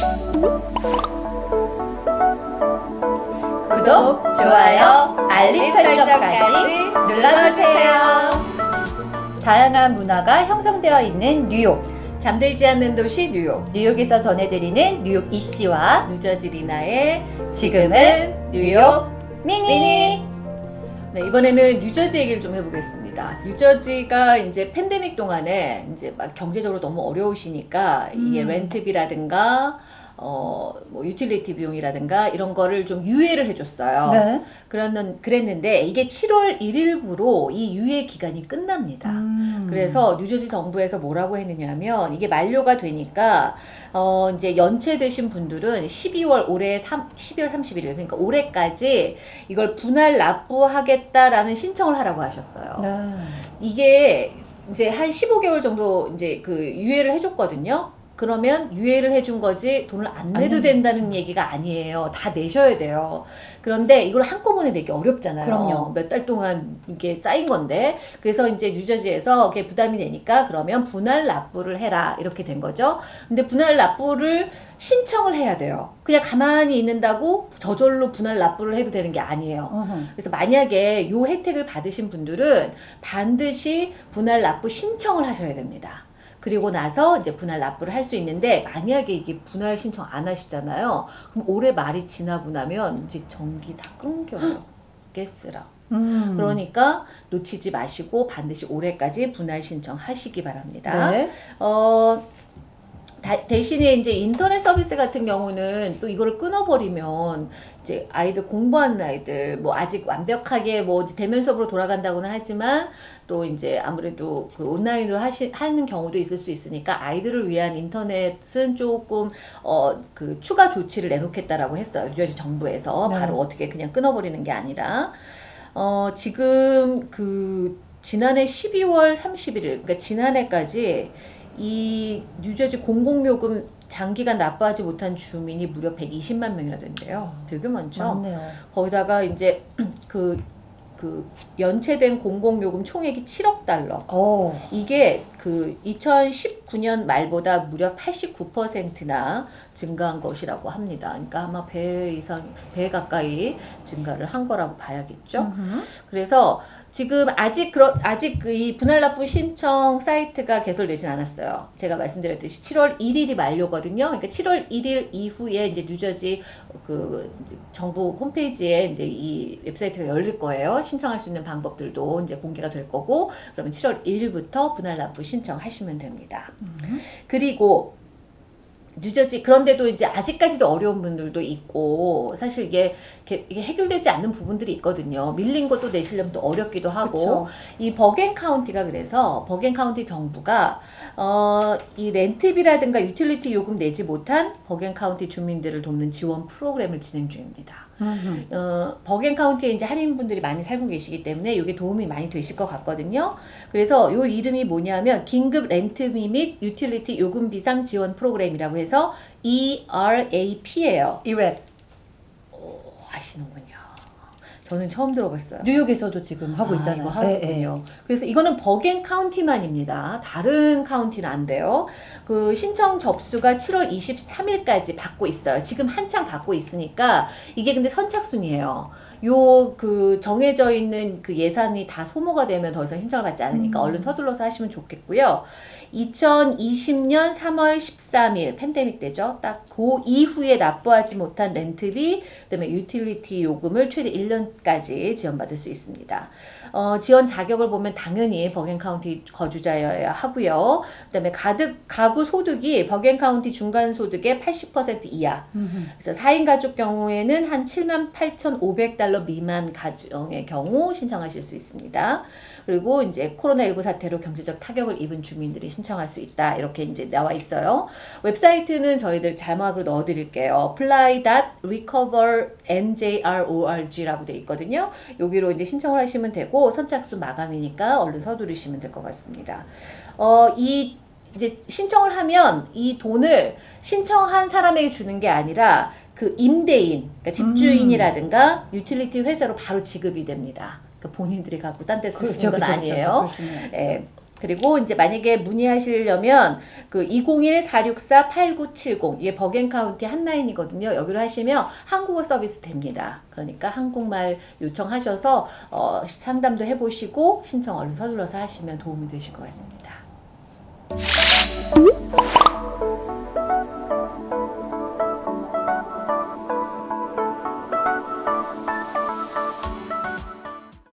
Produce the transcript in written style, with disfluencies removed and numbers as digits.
구독, 좋아요, 알림 설정까지 눌러주세요. 다양한 문화가 형성되어 있는 뉴욕. 잠들지 않는 도시 뉴욕. 뉴욕에서 전해드리는 뉴욕 이씨와 뉴저지 리나의 지금은 뉴욕 미니. 네, 이번에는 뉴저지 얘기를 좀 해보겠습니다. 뉴저지가 이제 팬데믹 동안에 이제 막 경제적으로 너무 어려우시니까 이게 렌트비라든가 뭐 유틸리티 비용이라든가 이런 거를 좀 유예를 해줬어요. 네. 그랬는데 이게 7월 1일부로 이 유예 기간이 끝납니다. 그래서 뉴저지 정부에서 뭐라고 했느냐면 이게 만료가 되니까 이제 연체되신 분들은 12월 30일 그러니까 올해까지 이걸 분할 납부하겠다라는 신청을 하라고 하셨어요. 네. 이게 이제 한 15개월 정도 이제 그 유예를 해줬거든요. 그러면 유예를 해준 거지 돈을 안 내도 된다는 얘기가 아니에요. 다 내셔야 돼요. 그런데 이걸 한꺼번에 내기 어렵잖아요. 그럼요. 몇 달 동안 이게 쌓인 건데. 그래서 이제 뉴저지에서 그게 부담이 되니까 그러면 분할 납부를 해라. 이렇게 된 거죠. 근데 분할 납부를 신청을 해야 돼요. 그냥 가만히 있는다고 저절로 분할 납부를 해도 되는 게 아니에요. 그래서 만약에 요 혜택을 받으신 분들은 반드시 분할 납부 신청을 하셔야 됩니다. 그리고 나서 이제 분할 납부를 할 수 있는데 만약에 이게 분할 신청 안 하시잖아요. 그럼 올해 말이 지나고 나면 이제 전기 다 끊겨요. 가스랑. 그러니까 놓치지 마시고 반드시 올해까지 분할 신청하시기 바랍니다. 네. 대신에 이제 인터넷 서비스 같은 경우는 또 이거를 끊어버리면 이제 아이들 공부하는 아이들 뭐 아직 완벽하게 뭐 대면 수업으로 돌아간다고는 하지만 또 이제 아무래도 그 온라인으로 하는 경우도 있을 수 있으니까 아이들을 위한 인터넷은 조금 그 추가 조치를 내놓겠다라고 했어요. 뉴저지 정부에서. 네. 바로 어떻게 그냥 끊어버리는 게 아니라 지금 그 지난해 12월 31일 그러니까 지난해까지 이 뉴저지 공공요금 장기간 납부하지 못한 주민이 무려 120만 명이나 된대요. 되게 많죠. 맞네요. 거기다가 이제 그 연체된 공공요금 총액이 7억 달러. 이게 그 2019년 말보다 무려 89%나 증가한 것이라고 합니다. 그러니까 아마 배 가까이 증가를 한 거라고 봐야겠죠. 그래서 지금 아직 이 분할 납부 신청 사이트가 개설되진 않았어요. 제가 말씀드렸듯이 7월 1일이 만료거든요. 그러니까 7월 1일 이후에 이제 뉴저지 그 정부 홈페이지에 이제 이 웹사이트가 열릴 거예요. 신청할 수 있는 방법들도 이제 공개가 될 거고, 그러면 7월 1일부터 분할 납부 신청하시면 됩니다. 그리고 뉴저지 그런데도 이제 아직까지도 어려운 분들도 있고 사실 이게 해결되지 않는 부분들이 있거든요. 밀린 것도 내시려면 또 어렵기도 하고. 그쵸. 이 버겐 카운티가 그래서 버겐 카운티 정부가 이 렌트비라든가 유틸리티 요금 내지 못한 버겐 카운티 주민들을 돕는 지원 프로그램을 진행 중입니다. 버겐 카운티에 이제 한인분들이 많이 살고 계시기 때문에 이게 도움이 많이 되실 것 같거든요. 그래서 요 이름이 뭐냐면 긴급 렌트비 및 유틸리티 요금 비상 지원 프로그램이라고 해서 ERAP예요. 이랩. 아시는군요. 저는 처음 들어봤어요. 뉴욕에서도 지금 하고 있잖아요. 이거 하거든요. 그래서 이거는 버겐 카운티만입니다. 다른 카운티는 안 돼요. 그 신청 접수가 7월 23일까지 받고 있어요. 지금 한창 받고 있으니까 이게 근데 선착순이에요. 요 그 정해져 있는 그 예산이 다 소모가 되면 더 이상 신청을 받지 않으니까 얼른 서둘러서 하시면 좋겠고요. 2020년 3월 13일 팬데믹 때죠. 딱 그 이후에 납부하지 못한 렌트비, 그다음에 유틸리티 요금을 최대 1년까지 지원받을 수 있습니다. 지원 자격을 보면 당연히 버겐 카운티 거주자여야 하고요. 그다음에 가구 소득이 버겐 카운티 중간 소득의 80% 이하. 그래서 4인 가족 경우에는 한 78,500달러 미만 가정의 경우 신청하실 수 있습니다. 그리고 이제 코로나19 사태로 경제적 타격을 입은 주민들이 신청할 수 있다. 이렇게 이제 나와 있어요. 웹사이트는 저희들 자막으로 넣어드릴게요. apply.recover.njrorg라고 돼 있거든요. 여기로 이제 신청을 하시면 되고 선착순 마감이니까 얼른 서두르시면 될 것 같습니다. 이제 신청을 하면 이 돈을 신청한 사람에게 주는 게 아니라 그 임대인, 그러니까 집주인이라든가 유틸리티 회사로 바로 지급이 됩니다. 본인들이 갖고 딴 데 쓰는 건 아니에요. 예. 그리고 이제 만약에 문의하시려면 그 201-464-8970 이게 버겐카운티 한라인이거든요. 여기로 하시면 한국어 서비스 됩니다. 그러니까 한국말 요청하셔서 상담도 해보시고 신청 얼른 서둘러서 하시면 도움이 되실 것 같습니다.